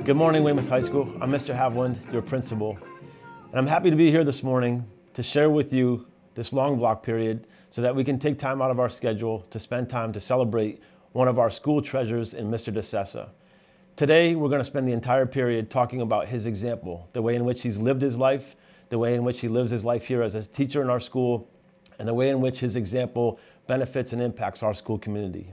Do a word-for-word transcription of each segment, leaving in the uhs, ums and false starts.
Good morning, Weymouth High School. I'm Mister Havland, your principal. And I'm happy to be here this morning to share with you this long block period so that we can take time out of our schedule to spend time to celebrate one of our school treasures in Mister DiSessa. Today, we're going to spend the entire period talking about his example, the way in which he's lived his life, the way in which he lives his life here as a teacher in our school, and the way in which his example benefits and impacts our school community.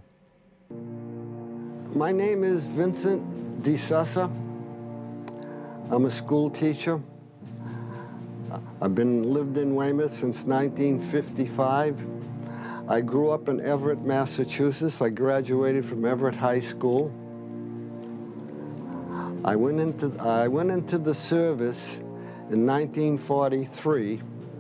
My name is Vincent DiSessa. I'm a school teacher. I've been lived in Weymouth since nineteen fifty-five. I grew up in Everett, Massachusetts. I graduated from Everett High School. I went into, I went into the service in nineteen forty-three.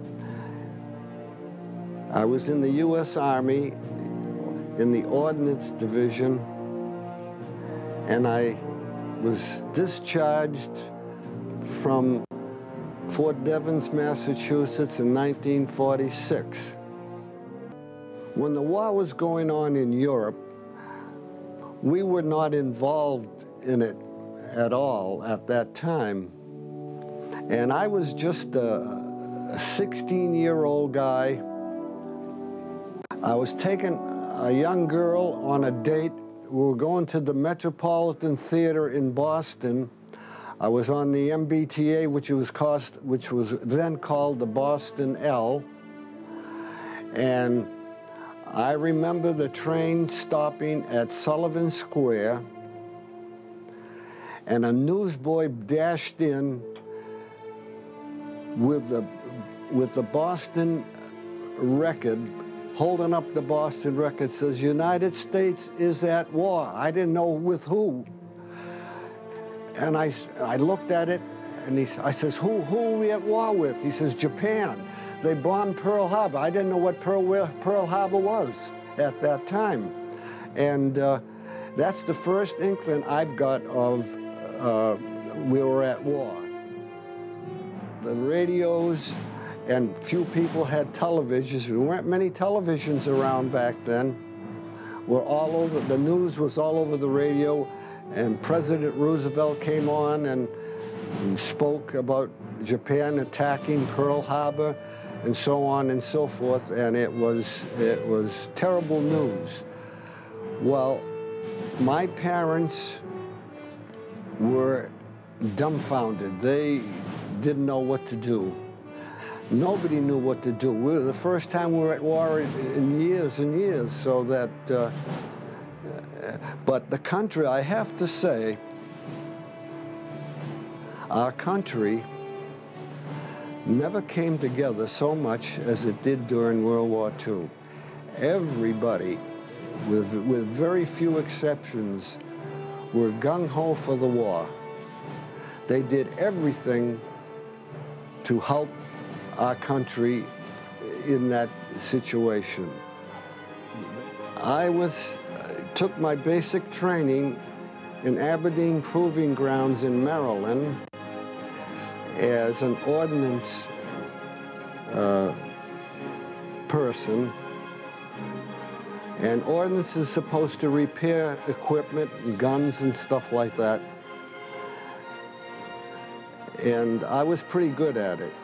I was in the U S Army in the Ordnance Division, and I was discharged from Fort Devens, Massachusetts in nineteen forty-six. When the war was going on in Europe, we were not involved in it at all at that time. And I was just a sixteen-year-old guy. I was taking a young girl on a date. We were going to the Metropolitan Theater in Boston. I was on the M B T A, which was, cost, which was then called the Boston L. And I remember the train stopping at Sullivan Square, and a newsboy dashed in with the, with the Boston Record, holding up the Boston Record, says, "United States is at war." I didn't know with who. And I, I looked at it, and he, I says, who, who are we at war with? He says, "Japan. They bombed Pearl Harbor." I didn't know what Pearl, Pearl Harbor was at that time. And uh, that's the first inkling I've got of uh, we were at war. The radios, and few people had televisions. There weren't many televisions around back then. Were all over, the news was all over the radio, and President Roosevelt came on and, and spoke about Japan attacking Pearl Harbor and so on and so forth, and it was, it was terrible news. Well, my parents were dumbfounded. They didn't know what to do. Nobody knew what to do. We were, the first time we were at war in, in years and years, so that, uh, but the country, I have to say, our country never came together so much as it did during World War Two. Everybody, with, with very few exceptions, were gung-ho for the war. They did everything to help our country in that situation. I was, uh, took my basic training in Aberdeen Proving Grounds in Maryland as an ordnance uh, person. And ordnance is supposed to repair equipment and guns and stuff like that. And I was pretty good at it.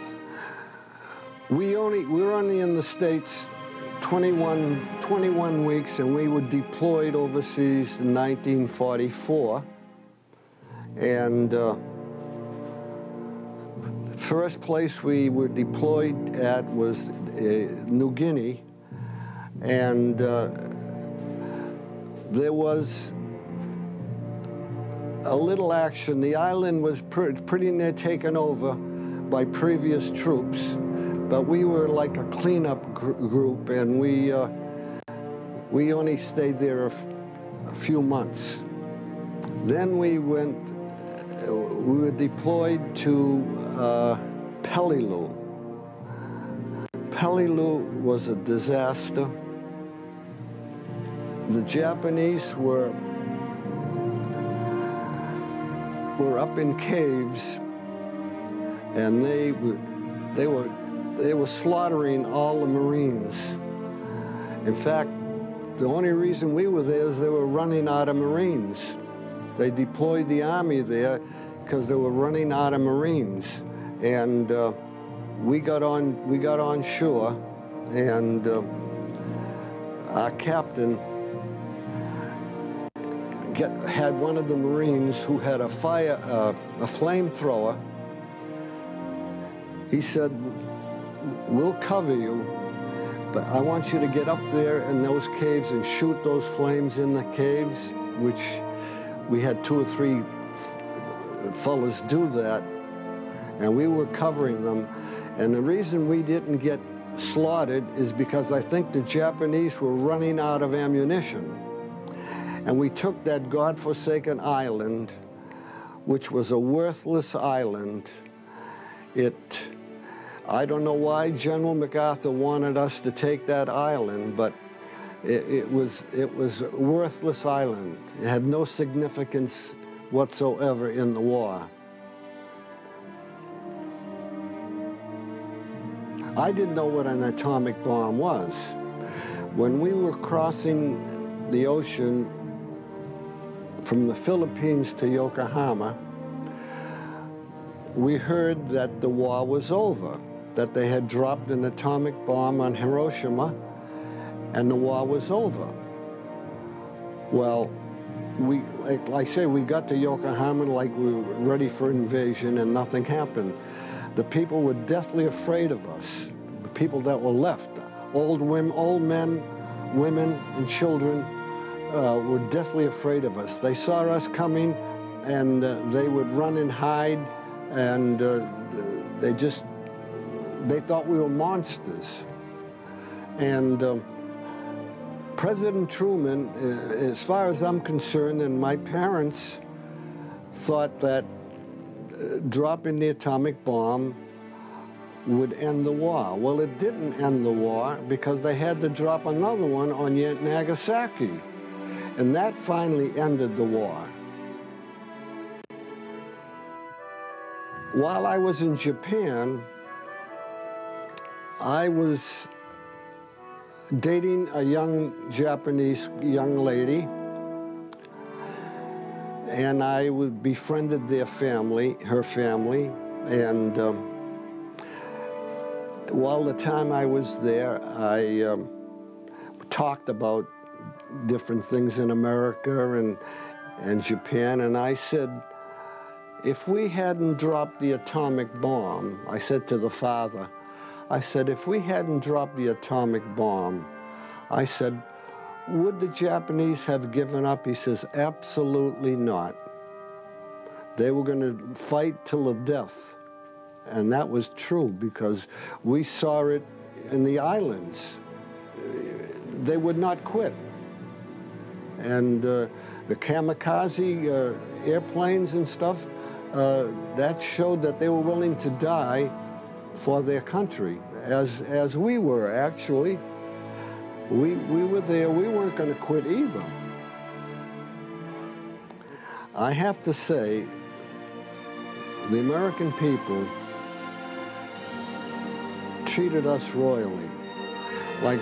We only, we were only in the States twenty-one, twenty-one weeks, and we were deployed overseas in nineteen forty-four. And uh, first place we were deployed at was uh, New Guinea. And uh, there was a little action. The island was pr pretty near taken over by previous troops. But we were like a cleanup gr group, and we, uh, we only stayed there a, f a few months. Then we went, uh, we were deployed to uh, Peleliu. Peleliu was a disaster. The Japanese were, were up in caves, and they were, they were They were slaughtering all the Marines. In fact, the only reason we were there is they were running out of Marines. They deployed the Army there because they were running out of Marines. And uh, we got on, we got on shore, and uh, our captain get, had one of the Marines who had a fire, uh, a flamethrower. He said, "We'll cover you, but I want you to get up there in those caves and shoot those flames in the caves," which we had two or three fellas do that, and we were covering them. And the reason we didn't get slaughtered is because I think the Japanese were running out of ammunition. And we took that godforsaken island, which was a worthless island. It, I don't know why General MacArthur wanted us to take that island, but it, it was, it was a worthless island. It had no significance whatsoever in the war. I didn't know what an atomic bomb was. When we were crossing the ocean from the Philippines to Yokohama, we heard that the war was over, that they had dropped an atomic bomb on Hiroshima, and the war was over. Well, we, like I say, we got to Yokohama like we were ready for invasion, and nothing happened. The people were deathly afraid of us. The people that were left, old women, old men, women, and children, uh, were deathly afraid of us. They saw us coming, and uh, they would run and hide, and uh, they just, they thought we were monsters. And um, President Truman, uh, as far as I'm concerned, and my parents thought that uh, dropping the atomic bomb would end the war. Well, it didn't end the war because they had to drop another one on Nagasaki. And that finally ended the war. While I was in Japan, I was dating a young Japanese young lady, and I befriended their family, her family, and um, while the time I was there, I um, talked about different things in America and, and Japan, and I said, if we hadn't dropped the atomic bomb, I said to the father, I said, if we hadn't dropped the atomic bomb, I said, would the Japanese have given up? He says, absolutely not. They were going to fight till the death. And that was true because we saw it in the islands. They would not quit. And uh, the kamikaze uh, airplanes and stuff, uh, that showed that they were willing to die for their country, as, as we were, actually. We, we were there, we weren't going to quit either. I have to say, the American people treated us royally. Like,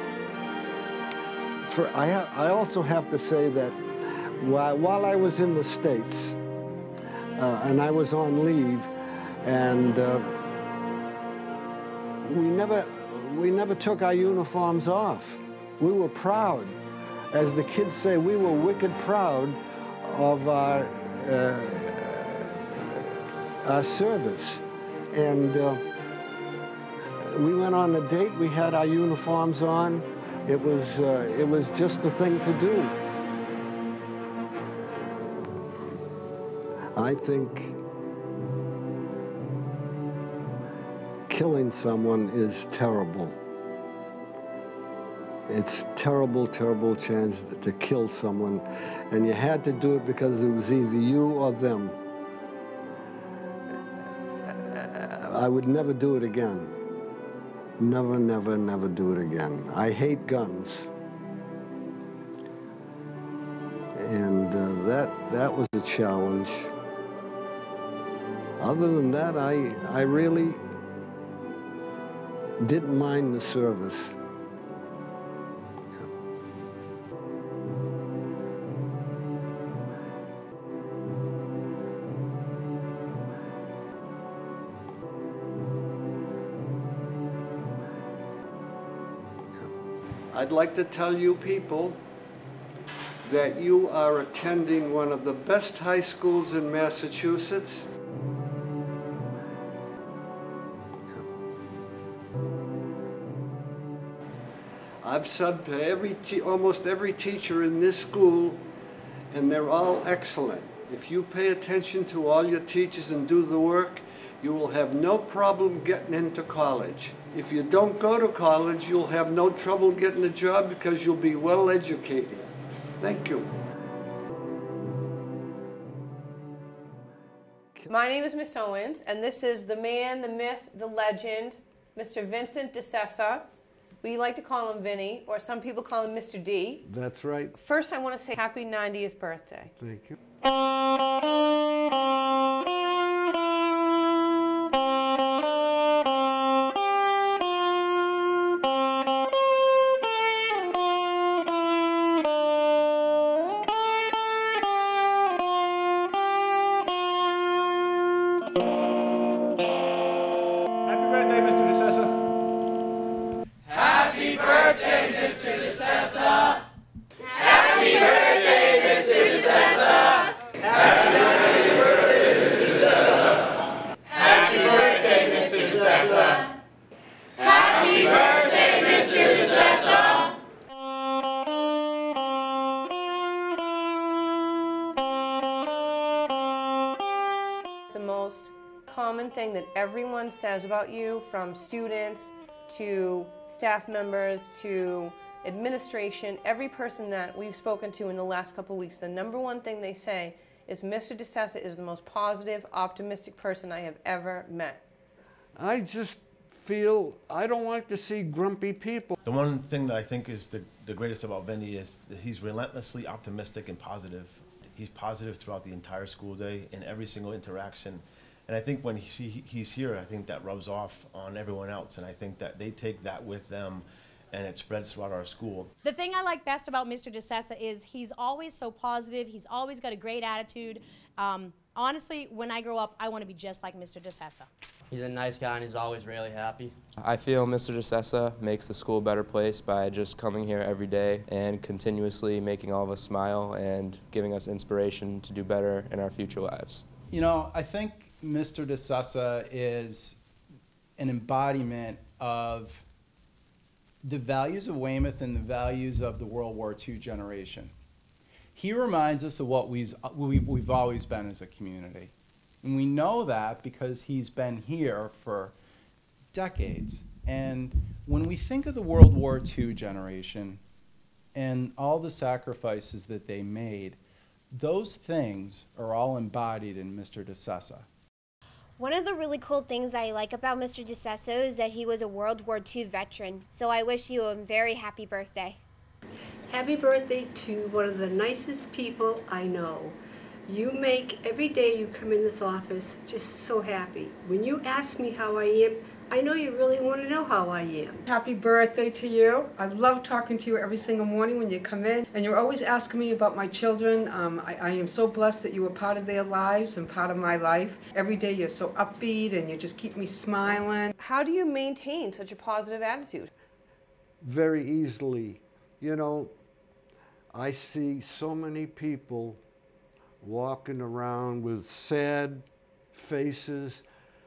for, I, ha I also have to say that while, while I was in the States, uh, and I was on leave, and uh, we never, we never took our uniforms off. We were proud. As the kids say, we were wicked proud of our, uh, our service. And uh, we went on a date, we had our uniforms on. It was, uh, it was just the thing to do. I think killing someone is terrible. It's terrible, terrible chance to kill someone, and you had to do it because it was either you or them. I would never do it again. Never, never, never do it again. I hate guns. And uh, that, that was a challenge. Other than that, I, I really didn't mind the service. I'd like to tell you people that you are attending one of the best high schools in Massachusetts. I've subbed to every te- almost every teacher in this school, and they're all excellent. If you pay attention to all your teachers and do the work, you will have no problem getting into college. If you don't go to college, you'll have no trouble getting a job because you'll be well educated. Thank you. My name is Miss Owens, and this is the man, the myth, the legend, Mister Vincent DiSessa. We like to call him Vinny, or some people call him Mister D. That's right. First, I want to say happy ninetieth birthday. Thank you. Happy birthday, Mister DiSessa. Happy birthday, Mister DiSessa! Happy birthday, Mister DiSessa! Happy birthday, Mister DiSessa! Happy birthday, Mister DiSessa! Happy birthday, Mister DiSessa! The most common thing that everyone says about you, from students to staff members to administration, every person that we've spoken to in the last couple of weeks, the number one thing they say is Mister DiSessa is the most positive, optimistic person I have ever met. I just feel I don't like to see grumpy people. The one thing that I think is the, the greatest about Vinny is that he's relentlessly optimistic and positive. He's positive throughout the entire school day in every single interaction. And I think when he, he's here, I think that rubs off on everyone else. And I think that they take that with them and it spreads throughout our school. The thing I like best about Mister DiSessa is he's always so positive. He's always got a great attitude. Um, honestly, when I grow up, I want to be just like Mister DiSessa. He's a nice guy and he's always really happy. I feel Mister DiSessa makes the school a better place by just coming here every day and continuously making all of us smile and giving us inspiration to do better in our future lives. You know, I think Mister DiSessa is an embodiment of the values of Weymouth and the values of the World War Two generation. He reminds us of what we've, we've always been as a community. And we know that because he's been here for decades. And when we think of the World War Two generation and all the sacrifices that they made, those things are all embodied in Mister DiSessa. One of the really cool things I like about Mister DiSessa is that he was a World War Two veteran, so I wish you a very happy birthday. Happy birthday to one of the nicest people I know. You make every day you come in this office just so happy. When you ask me how I am, I know you really want to know how I am. Happy birthday to you. I love talking to you every single morning when you come in, and you're always asking me about my children. Um, I, I am so blessed that you were part of their lives and part of my life. Every day you're so upbeat and you just keep me smiling. How do you maintain such a positive attitude? Very easily. You know, I see so many people walking around with sad faces,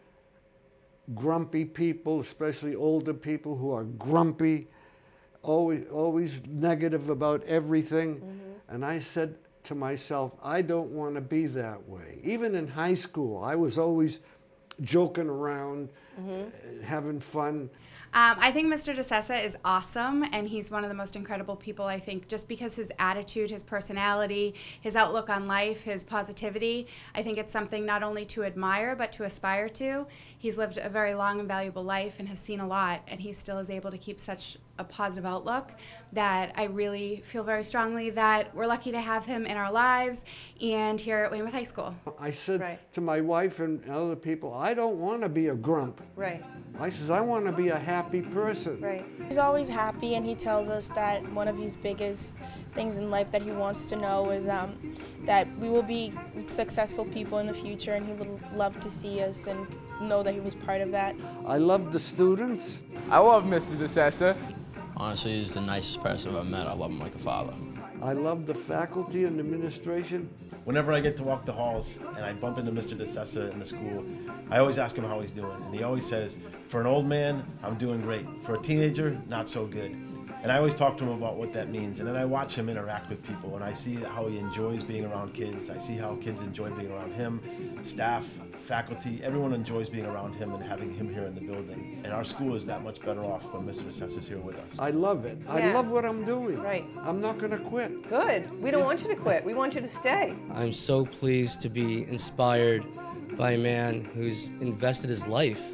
grumpy people, especially older people who are grumpy, always, always negative about everything. Mm-hmm. And I said to myself, I don't want to be that way. Even in high school, I was always joking around, mm-hmm. uh, having fun. Um, I think Mister DiSessa is awesome, and he's one of the most incredible people, I think, just because his attitude, his personality, his outlook on life, his positivity. I think it's something not only to admire, but to aspire to. He's lived a very long and valuable life and has seen a lot, and he still is able to keep such a positive outlook that I really feel very strongly that we're lucky to have him in our lives and here at Weymouth High School. I said right. to my wife and other people, I don't want to be a grump. Right. I says, I want to be a happy person. Right. He's always happy, and he tells us that one of his biggest things in life that he wants to know is um, that we will be successful people in the future, and he would love to see us and know that he was part of that. I love the students. I love Mister DiSessa. Honestly, he's the nicest person I've ever met. I love him like a father. I love the faculty and administration. Whenever I get to walk the halls and I bump into Mister DiSessa in the school, I always ask him how he's doing. And he always says, for an old man, I'm doing great. For a teenager, not so good. And I always talk to him about what that means. And then I watch him interact with people, and I see how he enjoys being around kids. I see how kids enjoy being around him, staff, faculty, everyone enjoys being around him and having him here in the building. And our school is that much better off when Mister DiSessa is here with us. I love it. I Yeah. love what I'm doing. Right. I'm not going to quit. Good. We don't want you to quit. We want you to stay. I'm so pleased to be inspired by a man who's invested his life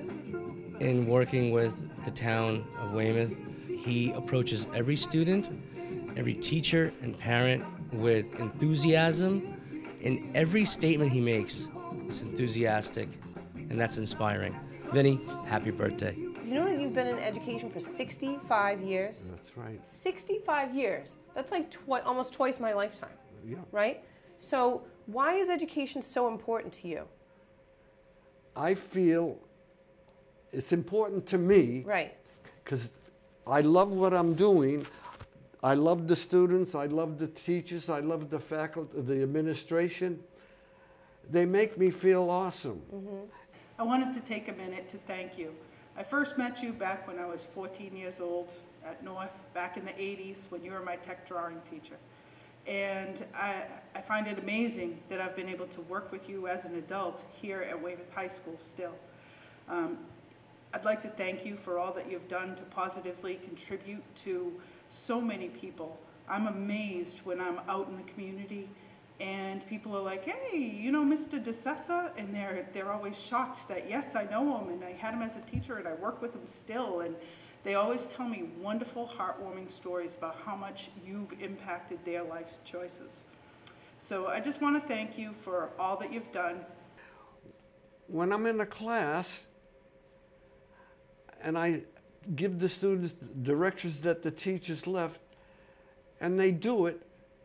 in working with the town of Weymouth. He approaches every student, every teacher and parent with enthusiasm, and every statement he makes is enthusiastic, and that's inspiring. Vinny, happy birthday. You know that you've been in education for sixty-five years? That's right. sixty-five years. That's like twi- almost twice my lifetime, Yeah. right? So why is education so important to you? I feel it's important to me. Right. Because I love what I'm doing. I love the students. I love the teachers. I love the faculty, the administration. They make me feel awesome. Mm-hmm. I wanted to take a minute to thank you. I first met you back when I was fourteen years old at North, back in the eighties, when you were my tech drawing teacher. And I, I find it amazing that I've been able to work with you as an adult here at Weymouth High School still. Um, I'd like to thank you for all that you've done to positively contribute to so many people. I'm amazed when I'm out in the community and people are like, hey, you know Mister DiSessa? And they're, they're always shocked that, yes, I know him, and I had him as a teacher, and I work with him still. And they always tell me wonderful, heartwarming stories about how much you've impacted their life's choices. So I just want to thank you for all that you've done. When I'm in a class and I give the students directions that the teachers left, and they do it,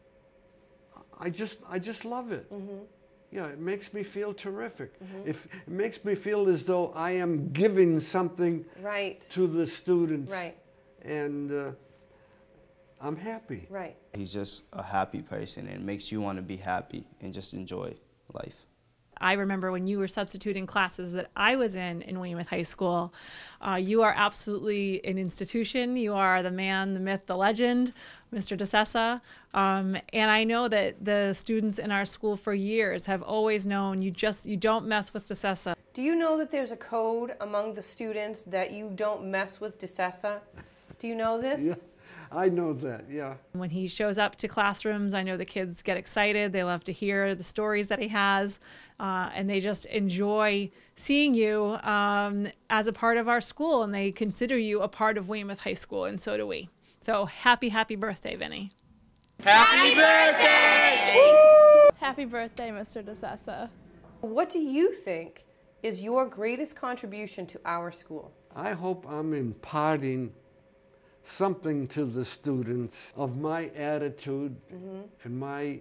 I just, I just love it. Mm-hmm. Yeah, it makes me feel terrific. Mm-hmm. If, it makes me feel as though I am giving something right. to the students. Right. And uh, I'm happy. Right. He's just a happy person, and it makes you want to be happy and just enjoy life. I remember when you were substituting classes that I was in in Weymouth High School. Uh, you are absolutely an institution. You are the man, the myth, the legend, Mister DiSessa. Um, and I know that the students in our school for years have always known you just, you don't mess with DiSessa. Do you know that there's a code among the students that you don't mess with DiSessa? Do you know this? Yeah, I know that, yeah. When he shows up to classrooms, I know the kids get excited. They love to hear the stories that he has, uh, and they just enjoy seeing you um, as a part of our school, and they consider you a part of Weymouth High School, and so do we. So happy, happy birthday, Vinny. Happy birthday! Happy birthday, Mister DiSessa. What do you think is your greatest contribution to our school? I hope I'm imparting something to the students of my attitude mm-hmm. and my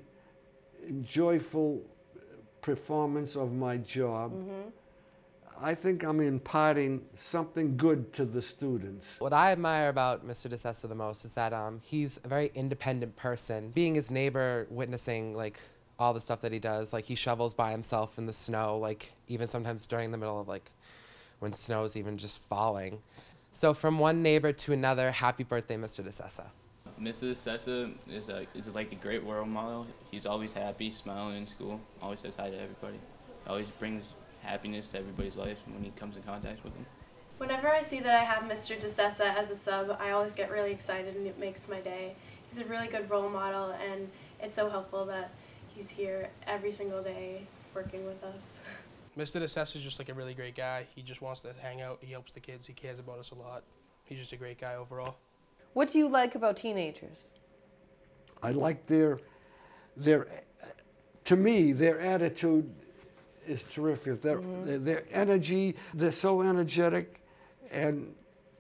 joyful performance of my job. Mm-hmm. I think I'm imparting something good to the students. What I admire about Mister DiSessa the most is that um, he's a very independent person. Being his neighbor, witnessing like all the stuff that he does, like he shovels by himself in the snow, like even sometimes during the middle of like when snow is even just falling. So from one neighbor to another, happy birthday, Mister DiSessa. Mister DiSessa is, a, is like a great role model. He's always happy, smiling in school, always says hi to everybody, always brings happiness to everybody's life when he comes in contact with them. Whenever I see that I have Mister DiSessa as a sub, I always get really excited and it makes my day. He's a really good role model, and it's so helpful that he's here every single day working with us. Mister DiSessa is just like a really great guy. He just wants to hang out. He helps the kids. He cares about us a lot. He's just a great guy overall. What do you like about teenagers? I like their, their, to me, their attitude is terrific. Their, mm-hmm. their, their energy, they're so energetic, and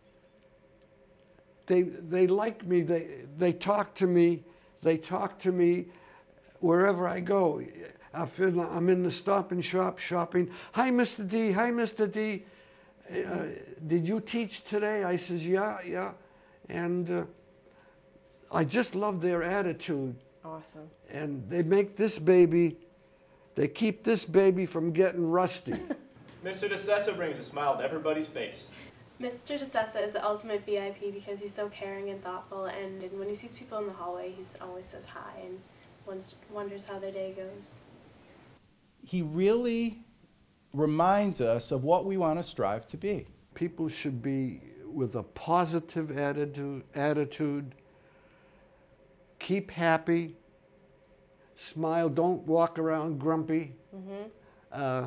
they, they like me. They, they talk to me. They talk to me wherever I go. I feel I'm in the Stop and Shop shopping. Hi, Mister D. Hi, Mister D. Uh, did you teach today? I says, yeah, yeah. And uh, I just love their attitude. Awesome. And they make this baby, they keep this baby from getting rusty. Mister DiSessa brings a smile to everybody's face. Mister DiSessa is the ultimate V I P because he's so caring and thoughtful, and, and when he sees people in the hallway, he always says hi and wonders, wonders how their day goes. He really reminds us of what we want to strive to be. People should be with a positive attitude, attitude. Keep happy, smile, don't walk around grumpy. Mm-hmm. Uh,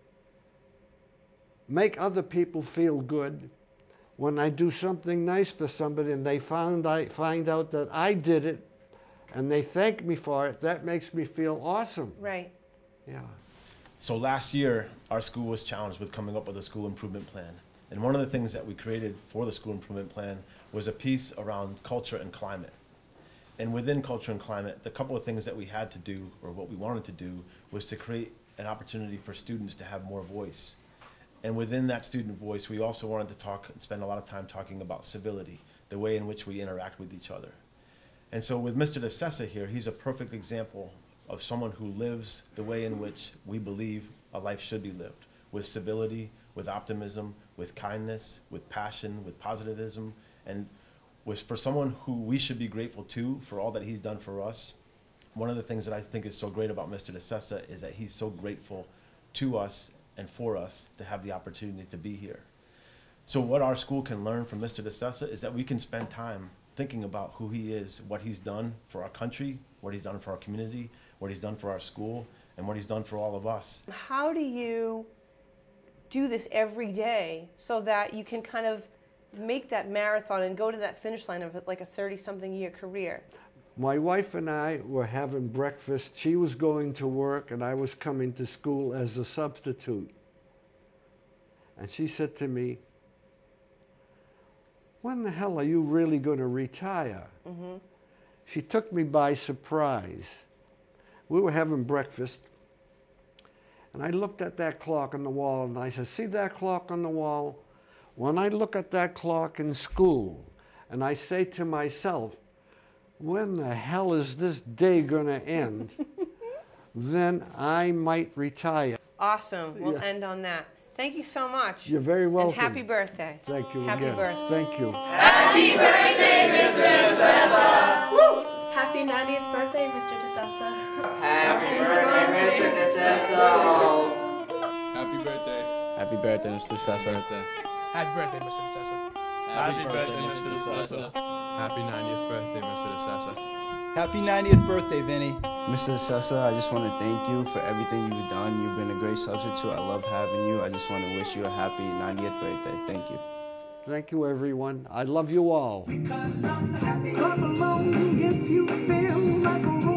make other people feel good. When I do something nice for somebody and they found I find out that I did it and they thank me for it, that makes me feel awesome. Right. Yeah. So last year, our school was challenged with coming up with a school improvement plan. And one of the things that we created for the school improvement plan was a piece around culture and climate. And within culture and climate, the couple of things that we had to do, or what we wanted to do, was to create an opportunity for students to have more voice. And within that student voice, we also wanted to talk and spend a lot of time talking about civility, the way in which we interact with each other. And so with Mister DiSessa here, he's a perfect example of someone who lives the way in which we believe a life should be lived, with civility, with optimism, with kindness, with passion, with positivism, and was for someone who we should be grateful to for all that he's done for us. One of the things that I think is so great about Mister DiSessa is that he's so grateful to us and for us to have the opportunity to be here. So what our school can learn from Mister DiSessa is that we can spend time thinking about who he is, what he's done for our country, what he's done for our community, what he's done for our school, and what he's done for all of us. How do you do this every day so that you can kind of make that marathon and go to that finish line of like a thirty-something year career? My wife and I were having breakfast. She was going to work and I was coming to school as a substitute. And she said to me, "When the hell are you really going to retire?" Mm-hmm. She took me by surprise. We were having breakfast and I looked at that clock on the wall and I said, "See that clock on the wall? When I look at that clock in school and I say to myself, when the hell is this day gonna end? Then I might retire." Awesome. We'll Yeah. end on that. Thank you so much. You're very welcome. And happy birthday. Thank you Happy again. birthday. Thank you. Happy birthday, Mister DiSessa! Woo! Happy ninetieth birthday, Mister DiSessa. Happy birthday, Mister DiSessa! Happy birthday. Happy birthday, Mister DiSessa. Happy birthday, Mister DiSessa. Happy birthday, Mister DiSessa. Happy ninetieth birthday, Mister DiSessa. Happy ninetieth birthday, Vinny. Mister DiSessa, I just want to thank you for everything you've done. You've been a great substitute. I love having you. I just want to wish you a happy ninetieth birthday. Thank you. Thank you, everyone. I love you all. Clap along if you feel like a